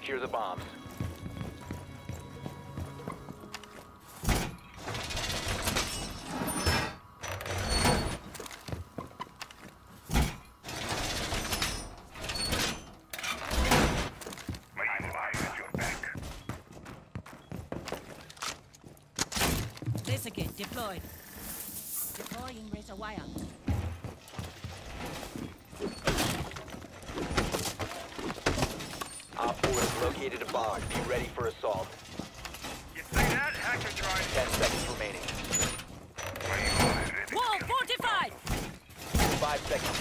Secure the bombs. Desiccate deployed. Deploying razor wire. Op 4 has located a bomb. Be ready for assault. You see that? Hacker drone. 10 seconds remaining. Wall fortified! 5 seconds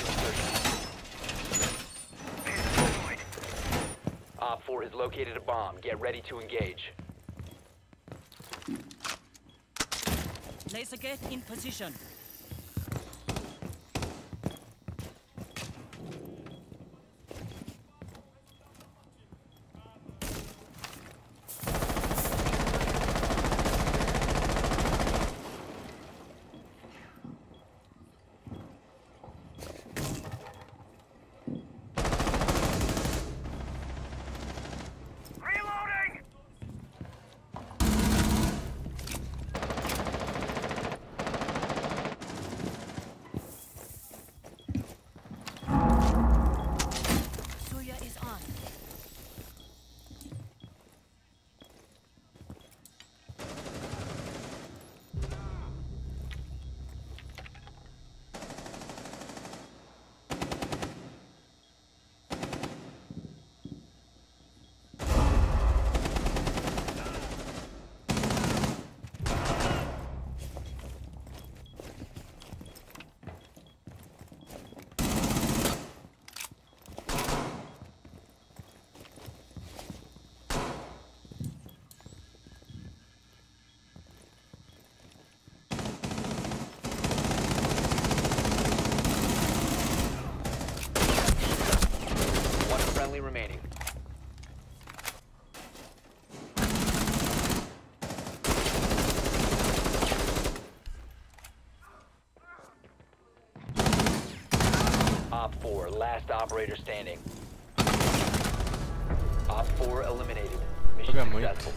to insertion. Op 4 has located a bomb. Get ready to engage. Laser gate in position. Reloading! Surya is on. One friendly remaining. Op 4, last operator standing. Op 4 eliminated. Mission Joga muito. successful.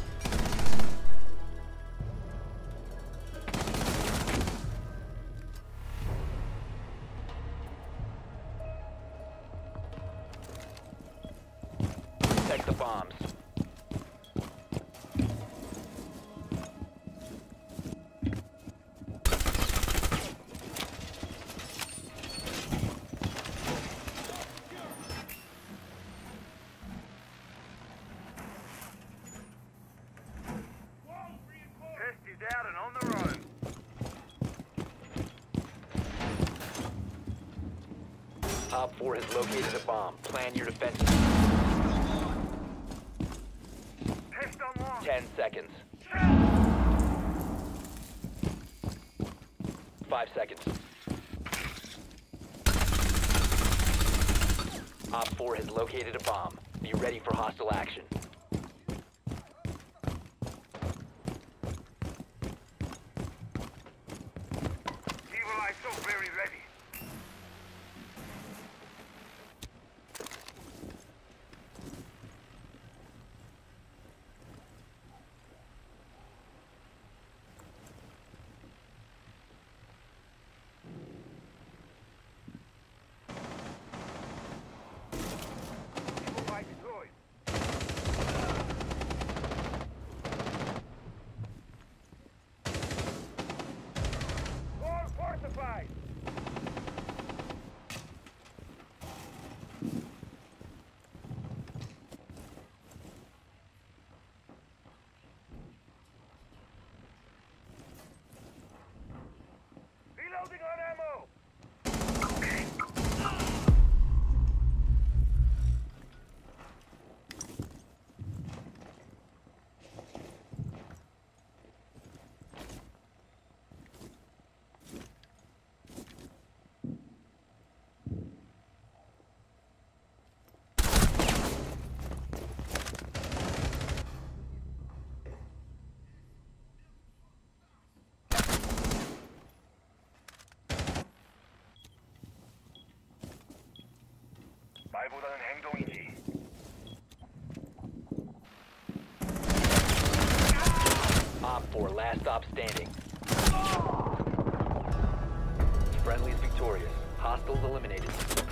Protect the bombs. Test is out and on the road. Op 4 has located a bomb. Plan your defenses. Test online. 10 seconds. 5 seconds. Op 4 has located a bomb. Be ready for hostile action. Evil Eye so very ready. Evil Eye deployed. All fortified. Reloading on ammo. 말보다는 행동이지. 4, last stop standing. Friendly's victorious. Hostiles eliminated.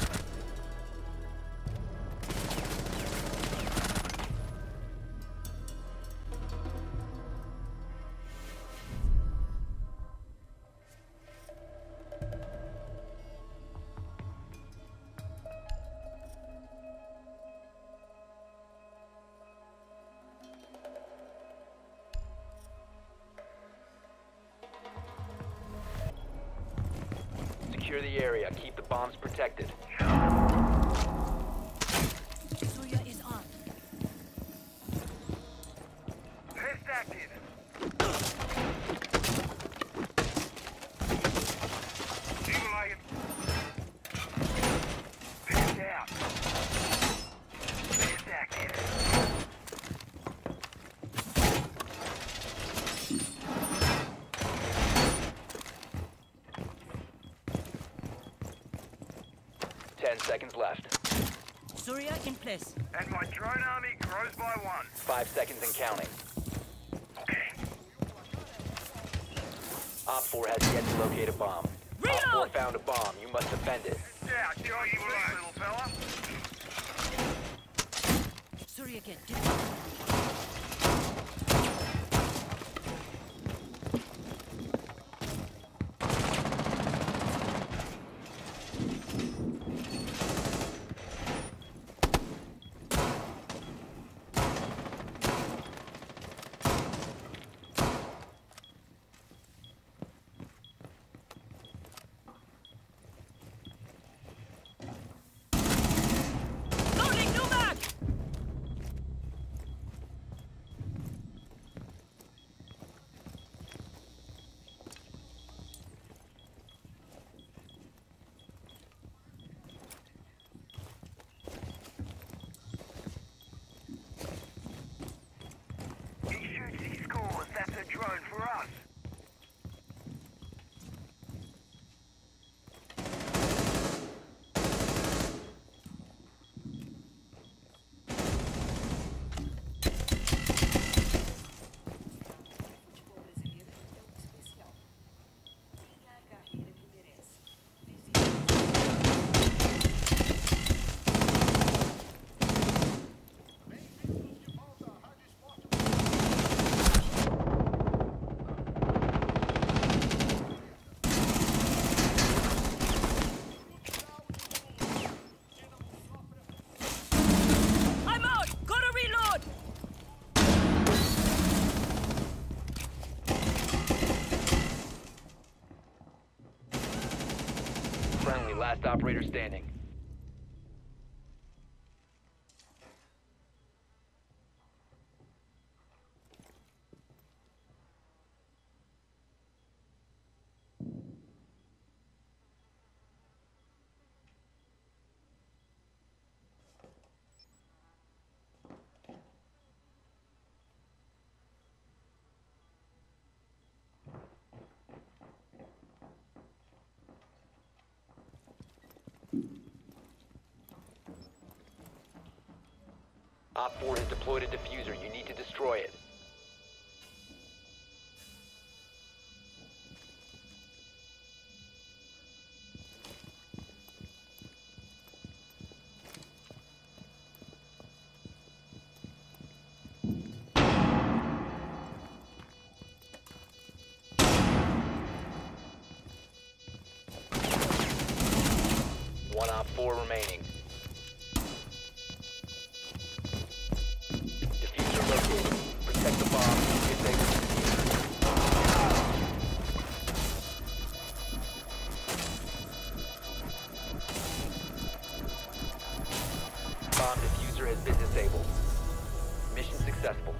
Secure the area. Keep the bombs protected. Soya is on. Test active. Evil eye. Test out. Test active. 10 seconds left. Surya in place. And my drone army grows by 1. 5 seconds and counting. Op 4 has yet to locate a bomb. Op 4 Reload! found a bomb. You must defend it. Out, you evil eye, little fella. Surya get deployed. Loading new mag! He shoots, he scores. That's a drone for us. I'm out! Gotta reload! Friendly, last operator standing. Op 4 has deployed a diffuser. You need to destroy it. One Op 4 remaining. Diffuser located. Protect the bomb. Disable the diffuser. Bomb diffuser has been disabled. Mission successful.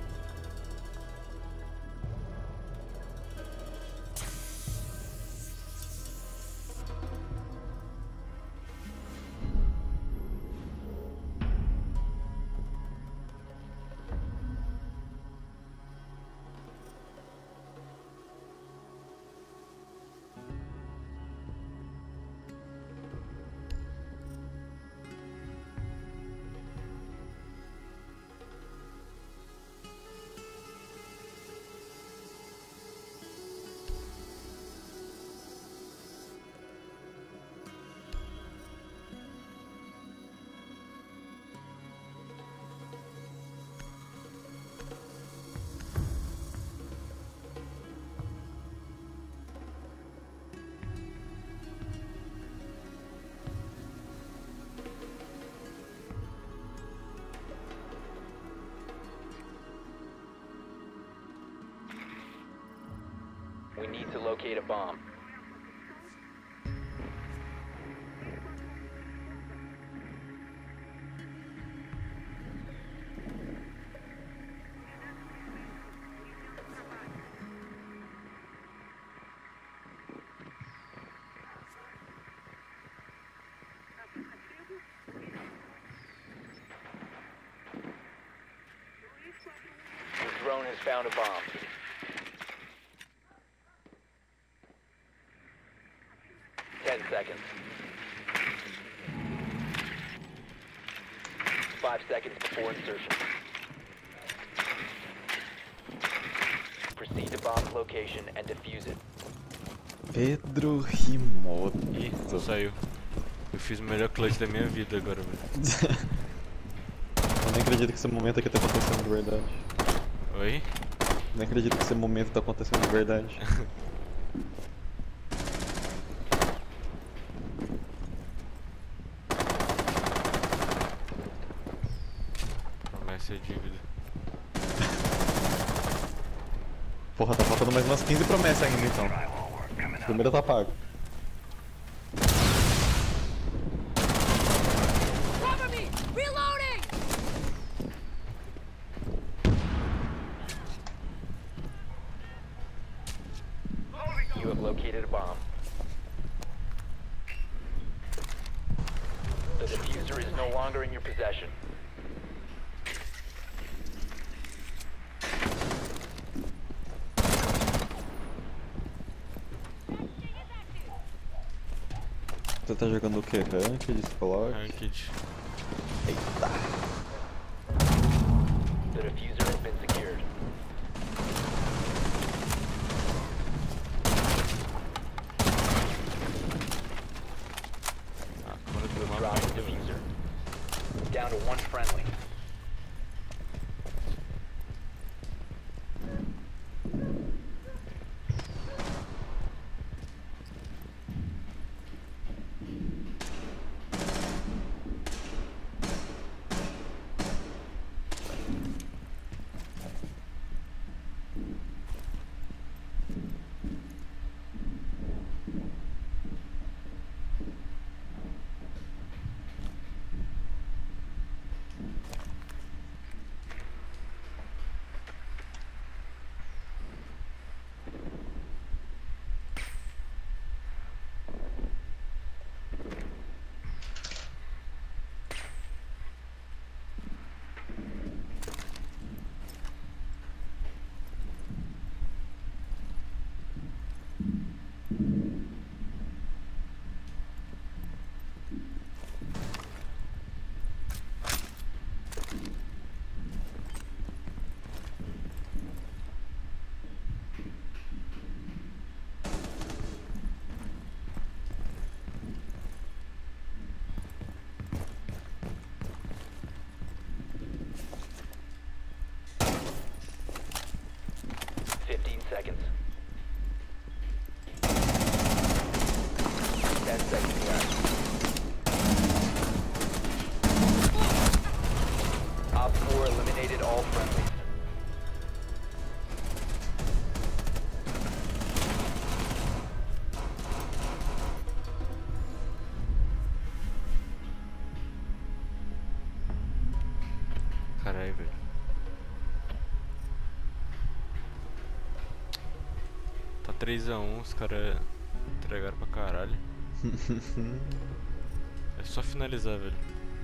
need to locate a bomb. Your drone has found a bomb. Ten seconds. 5 seconds before insertion. Proceed to bomb's location and defuse it. Pedro Rimoto. Ih, saiu. Eu fiz o melhor clutch da minha vida agora, velho. Eu nem acredito que esse momento aqui tá acontecendo de verdade. Oi? Nem acredito que esse momento tá acontecendo de verdade. Promessa é dívida. Porra, tá faltando mais umas 15 promessas ainda então. A primeira tá paga. Cover me! Reloading! You have located a bomb. The diffuser is no longer in your possession. Você tá jogando o que? Ranked, Squad? Ranked. Eita. The diffuser has been secured. Ah, câmera do mapa. Drop the diffuser. Down to one friendly. Seconds. 10 seconds left. Op 4 eliminated all friendlies. Caralho, velho. Tá 3x1, os caras entregaram pra caralho. É só finalizar, velho.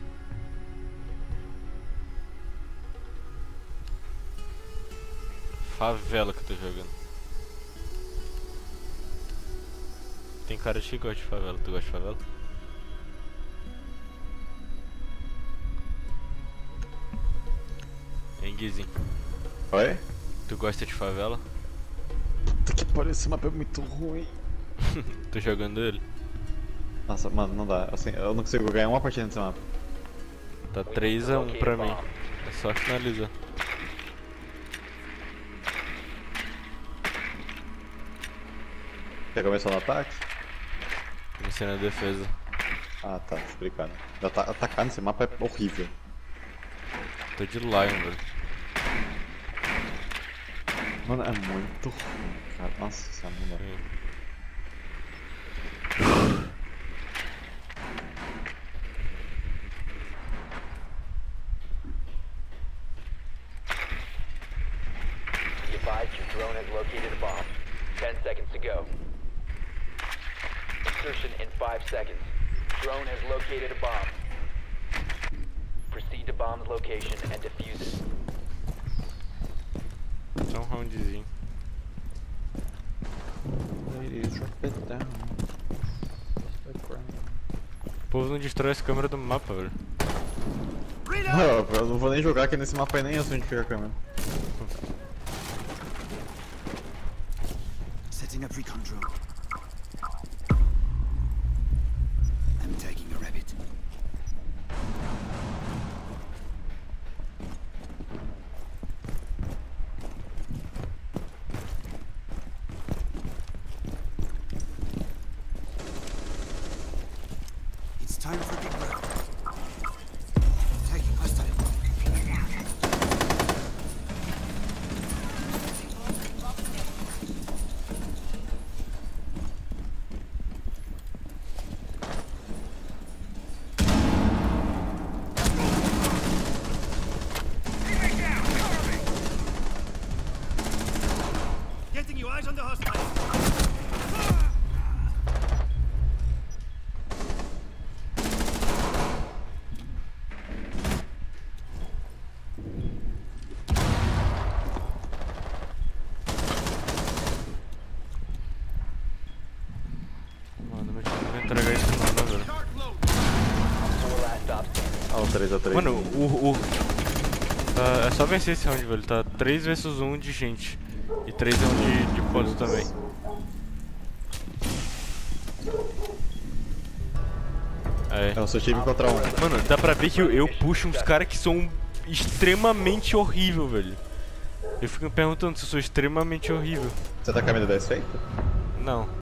Favela que eu tô jogando. Tem cara de que gosta de favela. Tu gosta de favela? Hein, Guizinho? Oi? Tu gosta de favela? Puta que pariu, esse mapa é muito ruim. Tô jogando ele? Nossa, mano, não dá. Assim, eu não consigo ganhar uma partida nesse mapa. Tá 3x1 pra mim. É só finalizar. Quer começar no ataque? Comecei na defesa. Ah, tá, explicado. Atacar nesse mapa é horrível. Tô de Lion, velho. Mano, é muito ruim, cara. Nossa senhora, não dá. Be advised your drone has located a bomb. 10 seconds to go. Insertion in 5 seconds. Drone has located a bomb. Proceed to bomb's location and defuse it. Só um roundzinho. Ladies, drop it down. O povo não destrói as câmeras do mapa, velho. Não, eu não vou nem jogar aqui nesse mapa aí, nem eu sei onde fica a câmera. Setting up recon drone. I'm taking a rabbit. It's time for big work. Taking hostile. Getting you eyes on the hostile. Mano, meu time não vai entregar isso não, né, velho? 4 last stop standing. Ah, o 3x3. Mano, é só vencer esse round, velho. Tá 3 vs 1 de gente. E 3 é um de polis também. É o seu time contra um. Mano, dá pra ver que eu puxo uns caras que são extremamente horrível, velho. Eu fico me perguntando se eu sou extremamente horrível. Você tá com a mina 10 feita? Não.